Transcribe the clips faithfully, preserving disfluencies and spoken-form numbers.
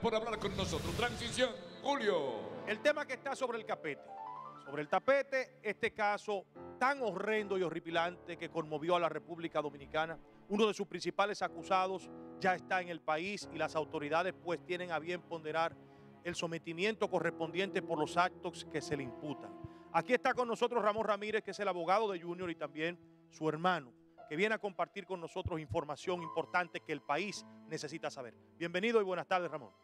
por hablar con nosotros. Transición, Julio. El tema que está sobre el tapete. Sobre el tapete, este caso tan horrendo y horripilante que conmovió a la República Dominicana. Uno de sus principales acusados ya está en el país y las autoridades pues tienen a bien ponderar el sometimiento correspondiente por los actos que se le imputan. Aquí está con nosotros Ramón Ramírez, que es el abogado de Junior, y también su hermano, que viene a compartir con nosotros información importante que el país necesita saber. Bienvenido y buenas tardes, Ramón.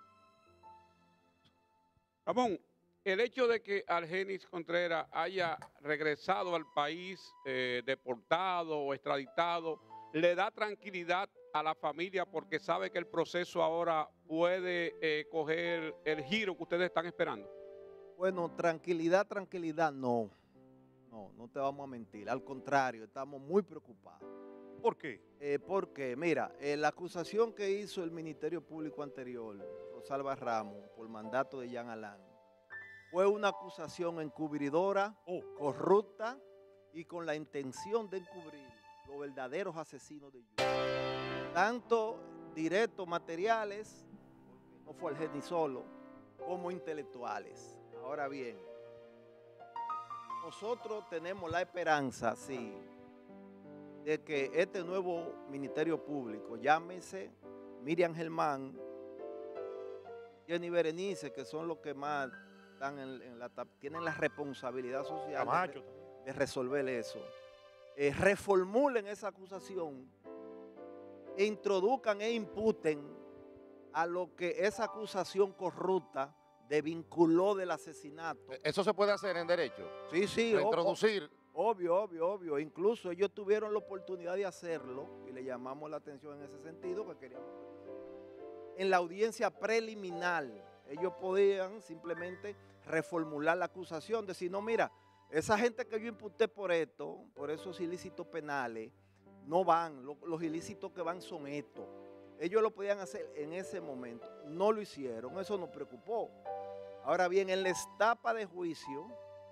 Ramón, el hecho de que Argenis Contreras haya regresado al país eh, deportado o extraditado, ¿le da tranquilidad a la familia porque sabe que el proceso ahora puede eh, coger el giro que ustedes están esperando? Bueno, tranquilidad, tranquilidad, no. No, no te vamos a mentir. Al contrario, estamos muy preocupados. ¿Por qué? Eh, porque, mira, eh, la acusación que hizo el Ministerio Público anterior, Rosalba Ramos, por mandato de Jean Alain, fue una acusación encubridora, Oh. corrupta y con la intención de encubrir los verdaderos asesinos de Junior. Tanto directos materiales, porque no fue Argenis solo, como intelectuales. Ahora bien, nosotros tenemos la esperanza, sí, de que este nuevo Ministerio Público, llámese Miriam Germán, Jenny Berenice, que son los que más están en, en la, tienen la responsabilidad social Camacho, de, de resolver eso, eh, reformulen esa acusación e introduzcan e imputen a lo que esa acusación corrupta desvinculó del asesinato. ¿Eso se puede hacer en derecho? Sí, sí. Introducir. Obvio, obvio, obvio. Incluso ellos tuvieron la oportunidad de hacerlo y le llamamos la atención en ese sentido que queríamos. En la audiencia preliminar, ellos podían simplemente reformular la acusación, decir, no, mira, esa gente que yo imputé por esto, por esos ilícitos penales, no van, los, los ilícitos que van son estos. Ellos lo podían hacer en ese momento, no lo hicieron, eso nos preocupó. Ahora bien, en la etapa de juicio,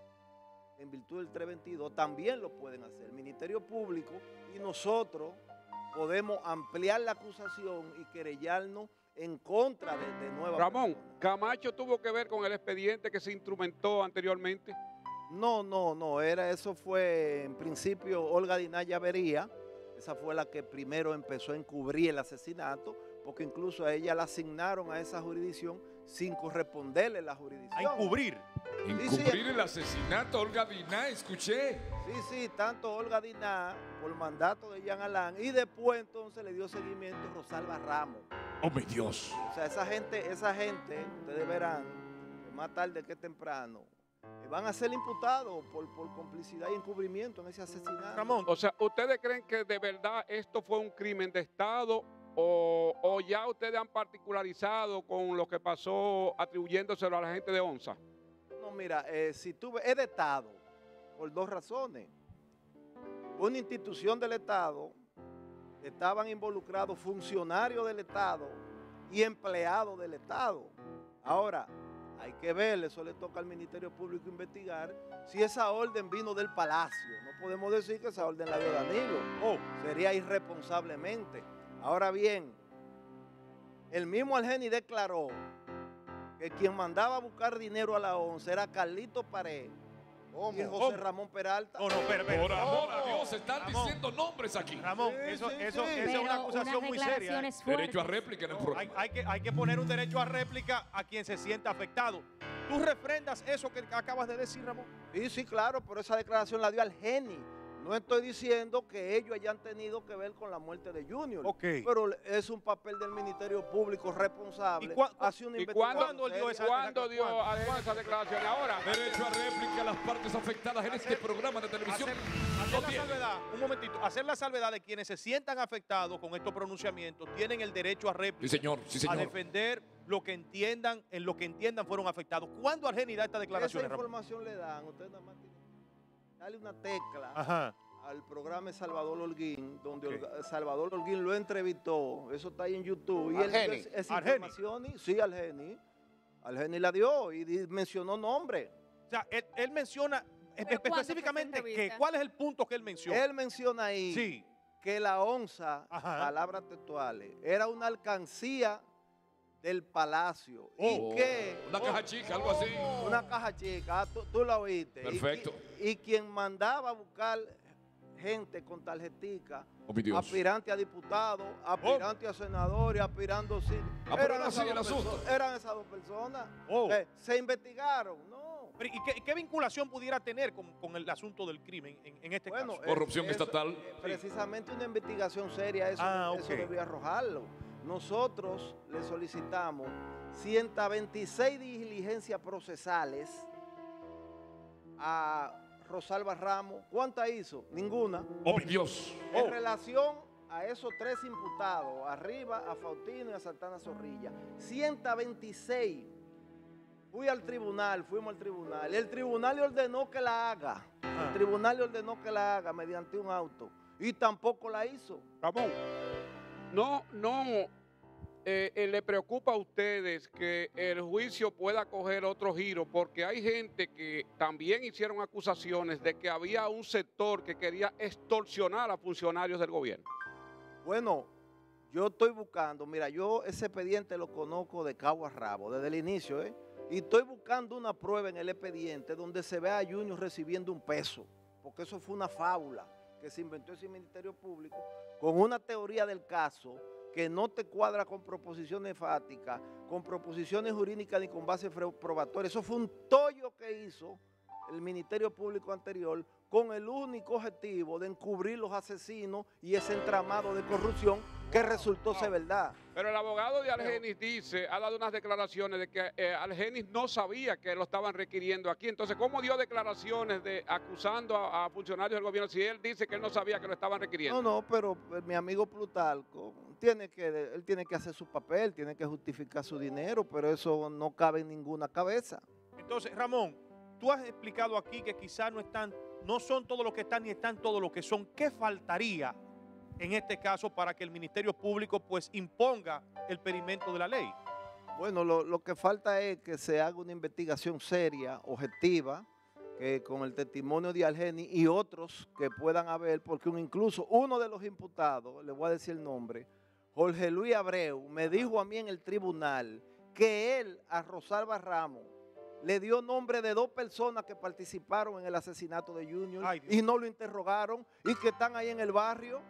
en virtud del trescientos veintidós, también lo pueden hacer el Ministerio Público y nosotros podemos ampliar la acusación y querellarnos en contra de, de nuevas Ramón, personas. ¿Camacho tuvo que ver con el expediente que se instrumentó anteriormente? No, no, no, era, eso fue en principio Olga Diná Llavería, esa fue la que primero empezó a encubrir el asesinato, porque incluso a ella la asignaron a esa jurisdicción sin corresponderle la jurisdicción. A encubrir. Encubrir el asesinato, Olga Diná, escuché. Sí, sí, tanto Olga Diná por mandato de Jean Alain y después entonces le dio seguimiento Rosalba Ramos. Oh, mi Dios. O sea, esa gente, esa gente, ustedes verán, que más tarde que temprano, eh, van a ser imputados por, por complicidad y encubrimiento en ese asesinato. Ramón, O sea, ¿ustedes creen que de verdad esto fue un crimen de Estado o, o ya ustedes han particularizado con lo que pasó atribuyéndoselo a la gente de ONSA? No, mira, eh, si tú ves, es de Estado, por dos razones. Una institución del Estado, estaban involucrados funcionarios del Estado y empleados del Estado. Ahora, hay que ver, eso le toca al Ministerio Público investigar si esa orden vino del Palacio. No podemos decir que esa orden la dio Danilo. oh, Sería irresponsablemente. Ahora bien, el mismo Argenis declaró que quien mandaba a buscar dinero a la ONCE era Carlito Pared y José ¿Cómo? Ramón Peralta. no, no, espera, espera. Por amor a Dios, están Ramón. diciendo nombres aquí. Ramón, Sí, eso, sí, eso, sí. esa es Pero una acusación unas muy seria. ¿eh? declaraciones Derecho a fuertes. réplica en el Hay, programa. hay que, hay que poner un derecho a réplica a quien se sienta afectado. ¿Tú refrendas eso que acabas de decir, Ramón? Sí, sí, claro, pero esa declaración la dio Argenis. No estoy diciendo que ellos hayan tenido que ver con la muerte de Junior. Ok. Pero es un papel del Ministerio Público responsable. ¿Y cuá- hace una ¿Y investigación cuándo, ¿Cuándo dio esa- ¿cuándo dio ¿Cuándo? Argenis esa declaración? Ahora, Derecho a réplica a las partes afectadas en este programa de televisión. Hacer, hacer Lo la tiene. salvedad, un momentito, hacer la salvedad de quienes se sientan afectados con estos pronunciamientos tienen el derecho a réplica. Sí, señor, sí, A señor. defender lo que entiendan, en lo que entiendan fueron afectados. ¿Cuándo Argenis da estas Esa declaraciones, Ramón? información le dan, ustedes nada más tienen que darle una tecla Ajá. al programa de Salvador Holguín, donde Ok. Olga- Salvador Holguín lo entrevistó, eso está ahí en YouTube. Y él Argenis. dio es- esa Argenis. información, y- sí, Argenis, Argenis la dio y di- mencionó nombre. O sea, él, él menciona espe- ¿Pero cuándo fue específicamente esa que, entrevista? cuál es el punto que él menciona. Él menciona ahí Sí. que la onza, Ajá. palabras textuales, era una alcancía del Palacio. Oh, ¿Y qué? Una caja chica, algo así. Una caja chica, ah, tú, tú la oíste. Perfecto. Y, y quien mandaba a buscar gente con tarjetica, Oh, mi Dios. aspirante a diputado, aspirante a senador y aspirando sí. Ah, pero Eran era esas así el dos asunto. perso- Eran esas dos personas. Oh. Eh, se investigaron, ¿no? Pero, ¿y qué, qué vinculación pudiera tener con, con el asunto del crimen en, en este Bueno, caso? eh, Corrupción eso- estatal. eh, Precisamente una investigación seria, eso, Ah, eso ok. debía arrojarlo. Nosotros le solicitamos ciento veintiséis diligencias procesales a Rosalba Ramos. ¿Cuántas hizo? Ninguna. Oh, mi Dios. Oh. En relación a esos tres imputados, arriba a Faustino y a Santana Zorrilla, ciento veintiséis. Fui al tribunal, fuimos al tribunal. El tribunal le ordenó que la haga. Ah. El tribunal le ordenó que la haga mediante un auto. Y tampoco la hizo. Ramón. No, no, eh, eh, le preocupa a ustedes que el juicio pueda coger otro giro, porque hay gente que también hicieron acusaciones de que había un sector que quería extorsionar a funcionarios del gobierno. Bueno, yo estoy buscando, mira, yo ese expediente lo conozco de cabo a rabo, desde el inicio, ¿eh? Y estoy buscando una prueba en el expediente donde se vea a Junior recibiendo un peso, porque eso fue una fábula que se inventó ese Ministerio Público con una teoría del caso que no te cuadra con proposiciones fáticas, con proposiciones jurídicas ni con base probatoria. Eso fue un tollo que hizo el Ministerio Público anterior con el único objetivo de encubrir los asesinos y ese entramado de corrupción que resultó ser verdad. Pero el abogado de Algenis dice, ha dado unas declaraciones de que eh, Algenis no sabía que lo estaban requiriendo aquí. Entonces, ¿cómo dio declaraciones de acusando a, a funcionarios del gobierno si él dice que él no sabía que lo estaban requiriendo? No, no, pero eh, mi amigo Plutarco tiene que, él tiene que hacer su papel, tiene que justificar su dinero, pero eso no cabe en ninguna cabeza. Entonces, Ramón, tú has explicado aquí que quizás no están, no son todos los que están ni están todos los que son. ¿Qué faltaría en este caso para que el Ministerio Público pues imponga el pedimento de la ley? Bueno, lo, lo que falta es que se haga una investigación seria, objetiva, que con el testimonio de Algenis y otros que puedan haber, porque un, incluso uno de los imputados, le voy a decir el nombre, Jorge Luis Abreu, me dijo a mí en el tribunal que él a Rosalba Ramos le dio nombre de dos personas que participaron en el asesinato de Junior. Ay, y no lo interrogaron y que están ahí en el barrio.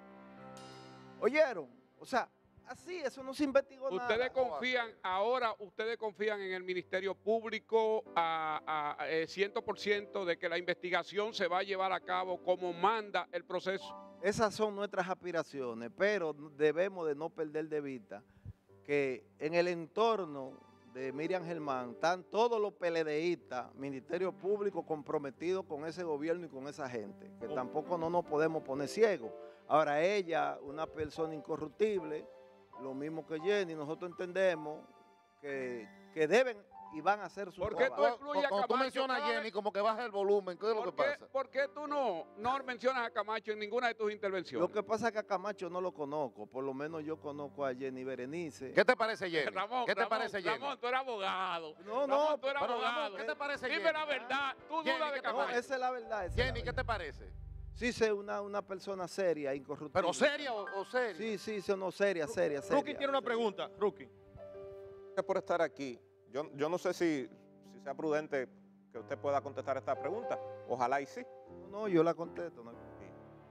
¿Oyeron? O sea, así, eso no se investigó nada. ¿Ustedes confían, ahora ustedes confían en el Ministerio Público a, a, a eh, cien por ciento de que la investigación se va a llevar a cabo como manda el proceso? Esas son nuestras aspiraciones, pero debemos de no perder de vista que en el entorno de Miriam Germán están todos los PLDistas, Ministerio Público comprometidos con ese gobierno y con esa gente, que tampoco no nos podemos poner ciegos. Ahora ella, una persona incorruptible, lo mismo que Jenny, nosotros entendemos que, que deben y van a hacer su ¿Por qué trabajo. tú excluyes a Cuando tú Camacho mencionas a cada Jenny, vez? como que baja el volumen, ¿qué es lo que ¿Por qué, pasa? por qué tú no, no mencionas a Camacho en ninguna de tus intervenciones? Lo que pasa es que a Camacho no lo conozco, por lo menos yo conozco a Jenny Berenice. ¿Qué te parece Jenny? Ramón, ¿Qué te Ramón, parece Jenny? Ramón, tú eres abogado. No, Ramón, no, tú eres pero, abogado. Ramón, ¿qué te parece Dime Jenny? la verdad. Tú Jenny, dudas ¿qué de te No, Camacho. esa es la verdad. esa es la Jenny, ¿qué verdad. te parece? Sí, sé una, una persona seria, incorruptible. ¿Pero seria o, o seria? Sí, sí, sí, no, seria, seria, seria. Rookie tiene una pregunta, Rookie. Gracias por estar aquí. Yo, yo no sé si, si sea prudente que usted pueda contestar esta pregunta. Ojalá y sí. No, yo la contesto. No. Sí.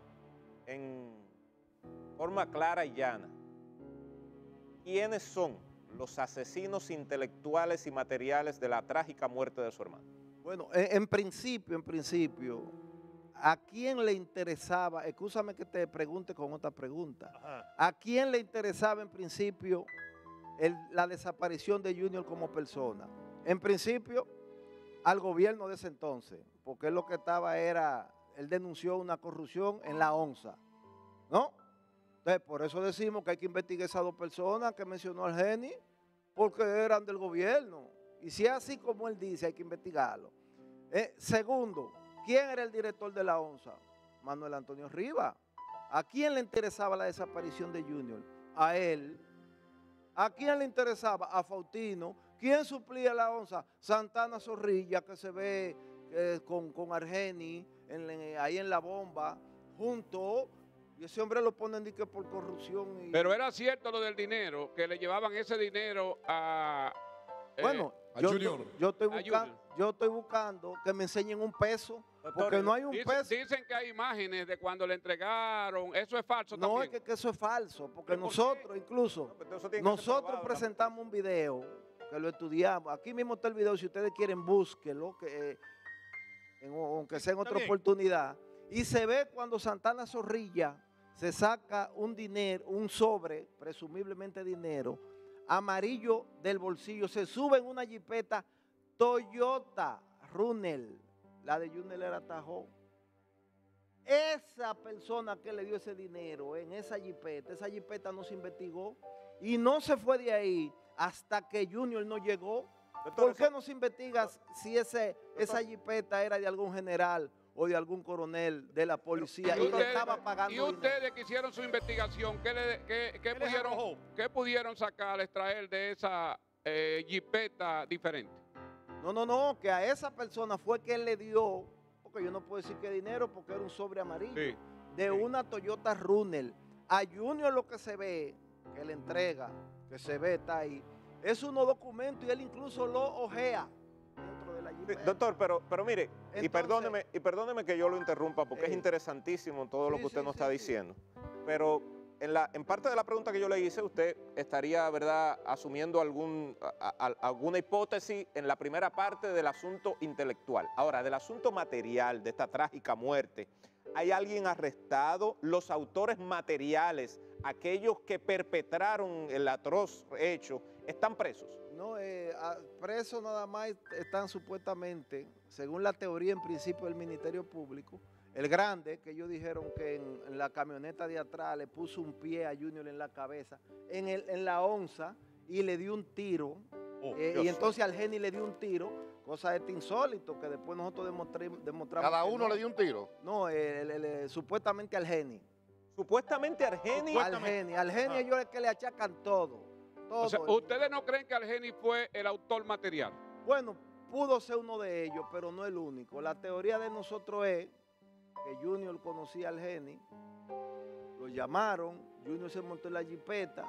En forma clara y llana, ¿quiénes son los asesinos intelectuales y materiales de la trágica muerte de su hermano? Bueno, en, en principio, en principio, ¿a quién le interesaba? Escúchame que te pregunte con otra pregunta. Ajá. ¿A quién le interesaba en principio el- la desaparición de Junior como persona? En principio, al gobierno de ese entonces, porque él lo que estaba era, él denunció una corrupción en la ONSA, ¿no? Entonces, por eso decimos que hay que investigar esas dos personas que mencionó Algenis, porque eran del gobierno. Y si es así como él dice, hay que investigarlo. Eh, segundo, ¿quién era el director de la ONSA? Manuel Antonio Rivas. ¿A quién le interesaba la desaparición de Junior? A él. ¿A quién le interesaba? A Faustino. ¿Quién suplía la ONSA? Santana Zorrilla, que se ve eh, con, con Argenis en, en, ahí en la bomba, junto Y ese hombre lo ponen de que por corrupción. Y, Pero era cierto lo del dinero, que le llevaban ese dinero a... eh, bueno, a yo, Junior. yo estoy A buscando, Junior. yo estoy buscando que me enseñen un peso, Doctor, porque no hay un dicen, peso. dicen que hay imágenes de cuando le entregaron. Eso es falso No, también. es que, que eso es falso, porque ¿Pero por nosotros incluso, No, pero eso tiene que ser nosotros probado, presentamos un video que lo estudiamos. Aquí mismo está el video, si ustedes quieren, búsquenlo, que, eh, en- aunque sea en Está otra bien. oportunidad. Y se ve cuando Santana Zorrilla se saca un dinero, un sobre, presumiblemente dinero, amarillo del bolsillo, se sube en una jipeta Toyota Runnel. La de Junior era Tahoe. Esa persona que le dio ese dinero en esa jipeta, esa jipeta no se investigó y no se fue de ahí hasta que Junior no llegó. Doctor, ¿Por qué eso- no se investiga si ese, esa jipeta era de algún general o de algún coronel de la policía Y y, le ustedes- estaba pagando y dinero? ustedes que hicieron su investigación, ¿qué, le- qué- qué ¿Qué les pudieron, arrojó? qué pudieron sacar, extraer de esa eh, jipeta diferente? No, no, no, que a esa persona fue que él le dio, porque yo no puedo decir que dinero porque era un sobre amarillo, Sí. de sí. una Toyota Runnel. A Junior lo que se ve, que le entrega, que se ve, está ahí, es unos documentos y él incluso lo ojea dentro de la Sí, jipeta. doctor, pero, pero mire, y Entonces- perdóneme, y perdóneme que yo lo interrumpa porque es Eh, interesantísimo todo lo sí, que usted sí, nos sí, está sí. diciendo. Pero en, la, en parte de la pregunta que yo le hice, usted estaría, ¿verdad?, asumiendo algún, a- a- alguna hipótesis en la primera parte del asunto intelectual. Ahora, del asunto material, de esta trágica muerte, ¿hay alguien arrestado? ¿Los autores materiales, aquellos que perpetraron el atroz hecho, están presos? No, eh, a- presos nada más están supuestamente, según la teoría en principio del Ministerio Público, el grande, que ellos dijeron que en, en la camioneta de atrás le puso un pie a Junior en la cabeza, en, el, en la onza, y le dio un tiro, Oh, eh, Dios. y entonces al Geni le dio un tiro, cosa de este insólito, que después nosotros demostré- demostramos Cada que uno no. le dio un tiro. No, eh, el- el- el- supuestamente al Geni. Supuestamente Argeni... Al Geni, al Geni Ajá. ellos es que le achacan todo. todo. O sea, ¿ustedes no creen que Argeni fue el autor material? Bueno, pudo ser uno de ellos, pero no el único. La teoría de nosotros es que Junior conocía al Geni, lo llamaron, Junior se montó en la jipeta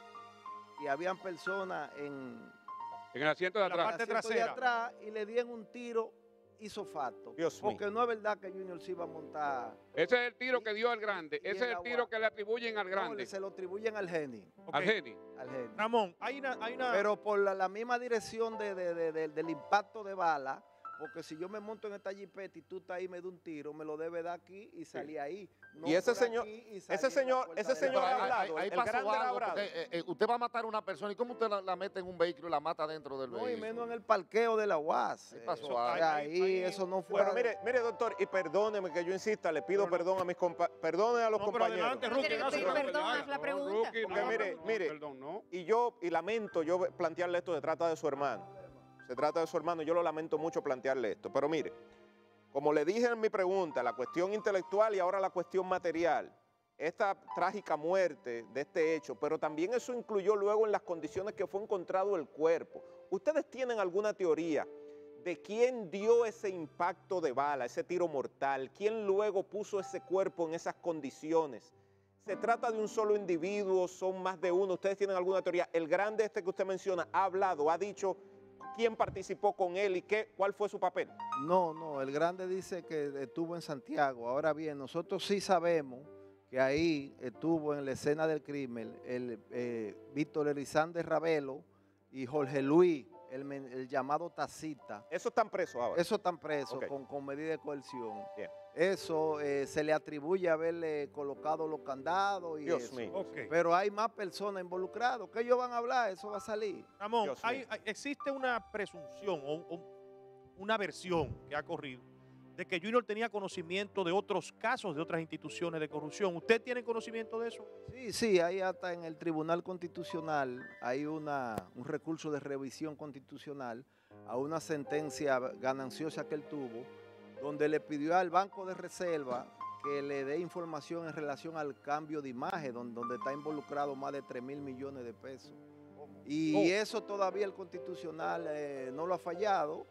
y habían personas en En el asiento de La atrás. parte el asiento de trasera. atrás y le dieron un tiro hizo facto. Dios mío. Porque no es verdad que Junior se iba a montar. Ese es el tiro que dio el grande. Y Ese el es el agua. tiro que le atribuyen al No, grande, se lo atribuyen al Geni. Ok. al Geni. Al Geni. Ramón, hay una, hay una Pero por la, la misma dirección de, de- de- de- del impacto de bala, porque si yo me monto en esta jipeta y tú estás ahí y me da un tiro, me lo debe dar aquí y salí ahí. no Y ese por señor- aquí y salí ese en la señor- puerta ese de la señor Pero ha ahí, hablado, ahí- ahí el pasó grande algo, hablado. porque, eh, eh, usted va a matar a una persona y cómo usted la, la mete en un vehículo y la mata dentro del No, vehículo. y menos en el parqueo de la U A S. Ahí pasó Eso- algo. ahí, Ahí- ahí- eso no fue. Bueno, mire, mire, doctor, y perdóneme que yo insista, le pido Pero no- perdón a mis compa perdone a los No, pero compañeros. adelante, Pero Rookie, tiene que gracias. pedir Rookie. perdón, haz la No, pregunta. Rookie, no, Porque mire, no, mire. Perdón, no. Y yo, y lamento yo plantearle esto, se trata de su hermano. Se trata de su hermano, yo lo lamento mucho plantearle esto. Pero mire, como le dije en mi pregunta, la cuestión intelectual y ahora la cuestión material, esta trágica muerte de este hecho, pero también eso incluyó luego en las condiciones que fue encontrado el cuerpo. ¿Ustedes tienen alguna teoría de quién dio ese impacto de bala, ese tiro mortal? ¿Quién luego puso ese cuerpo en esas condiciones? ¿Se trata de un solo individuo? ¿Son más de uno? ¿Ustedes tienen alguna teoría? El grande este que usted menciona ha hablado, ha dicho quién participó con él y qué, cuál fue su papel. No, no, el grande dice que estuvo en Santiago. Ahora bien, nosotros sí sabemos que ahí estuvo en la escena del crimen el eh, Víctor Elizander Ravelo y Jorge Luis, el, men- el llamado Tacita. Eso están presos ahora. Eso están presos Ok. con, con medida de coerción. Bien. Eso eh, se le atribuye haberle colocado los candados y Dios eso. mío. Ok. Pero hay más personas involucradas. ¿Qué ellos van a hablar? Eso va a salir. Ramón, Dios hay- mío. hay- existe una presunción o, o una versión que ha corrido de que Junior tenía conocimiento de otros casos de otras instituciones de corrupción. ¿Usted tiene conocimiento de eso? Sí, sí, ahí hasta en el Tribunal Constitucional hay una, un recurso de revisión constitucional a una sentencia gananciosa que él tuvo, donde le pidió al Banco de Reserva que le dé información en relación al cambio de imagen, donde, donde está involucrado más de tres mil millones de pesos. Y Oh. eso todavía el Constitucional eh, no lo ha fallado.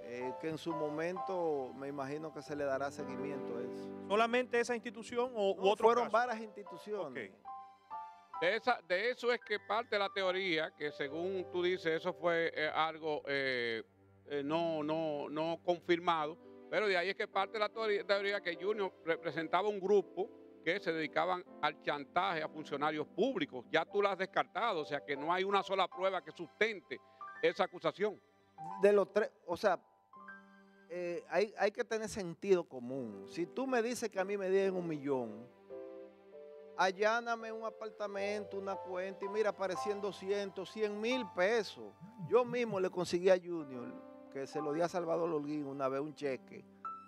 eh, que en su momento me imagino que se le dará seguimiento a eso. ¿Solamente esa institución o u No, otro fueron caso? varias instituciones. Ok. De, esa, de eso es que parte la teoría, que según tú dices, eso fue eh, algo eh, eh, no, no, no confirmado, pero de ahí es que parte la teoría, teoría que Junior representaba un grupo que se dedicaban al chantaje a funcionarios públicos. Ya tú lo has descartado, o sea que no hay una sola prueba que sustente esa acusación. De los tres, o sea, eh, hay, hay que tener sentido común. Si tú me dices que a mí me dieron un millón, alláname un apartamento, una cuenta y mira, aparecían doscientos, cien mil pesos. Yo mismo le conseguí a Junior, que se lo di a Salvador Holguín una vez, un cheque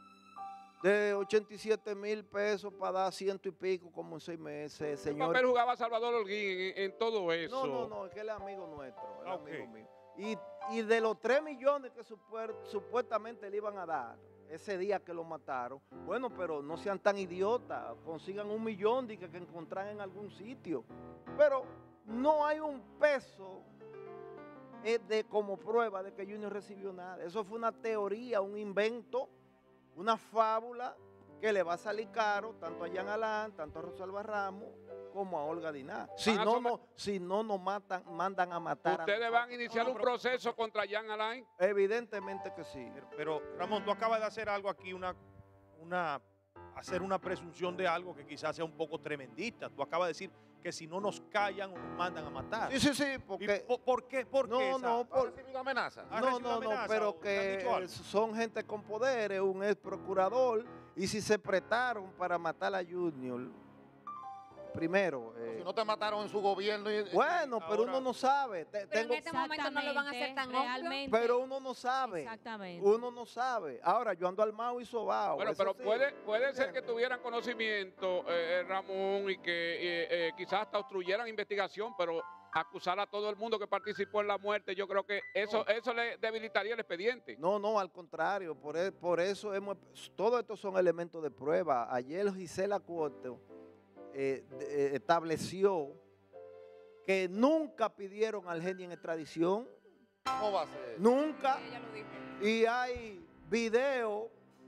de ochenta y siete mil pesos para dar ciento y pico como en seis meses, ¿Qué señor. papel jugaba Salvador Holguín en, en todo eso? No, no, no, es que él es amigo nuestro, él es Ah, ok. amigo mío. Y, y de los tres millones que supuer- supuestamente le iban a dar ese día que lo mataron, bueno, pero no sean tan idiotas, consigan un millón de que, que encontraran en algún sitio. Pero no hay un peso eh, de, como prueba de que Junior recibió nada. Eso fue una teoría, un invento, una fábula que le va a salir caro tanto a Jean Alain, tanto a Rosalba Ramos, como a Olga Diná. Si Van a no, somet- no, si no nos matan, mandan a matar. a ¿Ustedes nosotros. van a iniciar No, un pero- proceso contra Jean Alain? Evidentemente que sí. Pero, pero, Ramón, tú acabas de hacer algo aquí, una, una, hacer una presunción de algo que quizás sea un poco tremendista. Tú acabas de decir que si no nos callan o nos mandan a matar. Sí, sí, sí, ¿Y porque... po- ¿Por qué? ¿Por No, qué esa- no, ¿Ha por- recibido amenaza? ¿Ha No, recibido no, no, amenaza pero o te han dicho que algo? son gente con poderes, un ex procurador, y si se prestaron para matar a Junior, primero... eh, Si no te mataron en su gobierno. y- bueno, y pero ahora- uno no sabe. te- Pero tengo- en este momento no lo van a hacer tan obvio. realmente. pero uno no sabe. Exactamente. Uno no sabe. Ahora, yo ando armado y sobao. Bueno, eso pero sí. puede, puede ser que tuvieran conocimiento, eh, eh, Ramón, y que eh, eh, quizás hasta obstruyeran investigación, pero acusar a todo el mundo que participó en la muerte, yo creo que eso, eso le debilitaría el expediente. No, no, al contrario. Por, e- por eso hemos... Todos estos son elementos de prueba. Ayer Gisela Cuoto eh, de- eh, estableció que nunca pidieron al genio en extradición. ¿Cómo va a ser? Nunca. Ella lo dijo. Y hay videos,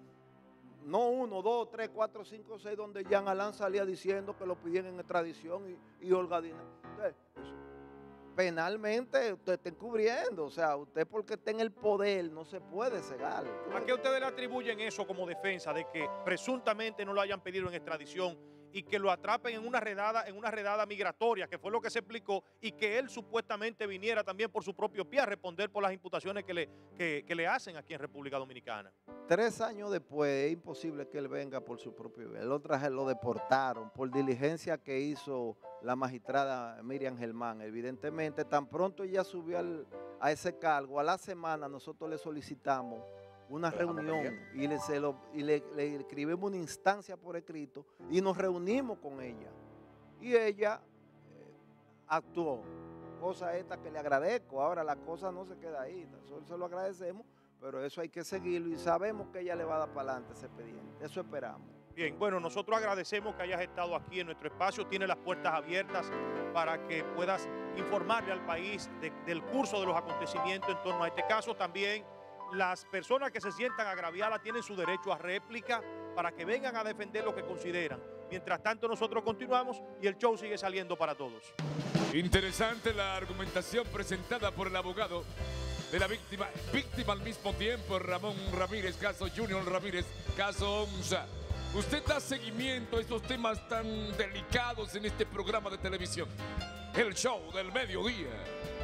no uno, dos, tres, cuatro, cinco, seis, donde Jean Alain salía diciendo que lo pidían en extradición y, y Olga Diná. Entonces, eso, penalmente usted está encubriendo, o sea, usted porque está en el poder no se puede cegar. ¿A qué ustedes le atribuyen eso como defensa de que presuntamente no lo hayan pedido en extradición y que lo atrapen en una redada, en una redada migratoria, que fue lo que se explicó, y que él supuestamente viniera también por su propio pie a responder por las imputaciones que le, que, que le hacen aquí en República Dominicana? Tres años después es imposible que él venga por su propio bien. El otro lo deportaron por diligencia que hizo la magistrada Miriam Germán. Evidentemente, tan pronto ella subió al- a ese cargo, a la semana nosotros le solicitamos una reunión y, le, se lo- y le, le escribimos una instancia por escrito y nos reunimos con ella. Y ella eh, actuó. Cosa esta que le agradezco. Ahora la cosa no se queda ahí. Nosotros se lo agradecemos, pero eso hay que seguirlo y sabemos que ella le va a dar para adelante ese expediente. Eso esperamos. Bien, bueno, nosotros agradecemos que hayas estado aquí en nuestro espacio. Tiene las puertas abiertas para que puedas informarle al país de- del curso de los acontecimientos en torno a este caso. También las personas que se sientan agraviadas tienen su derecho a réplica para que vengan a defender lo que consideran. Mientras tanto, nosotros continuamos y el show sigue saliendo para todos. Interesante la argumentación presentada por el abogado de la víctima, víctima al mismo tiempo, Ramón Ramírez, caso Junior Ramírez, caso Onza. Usted da seguimiento a estos temas tan delicados en este programa de televisión, el show del mediodía.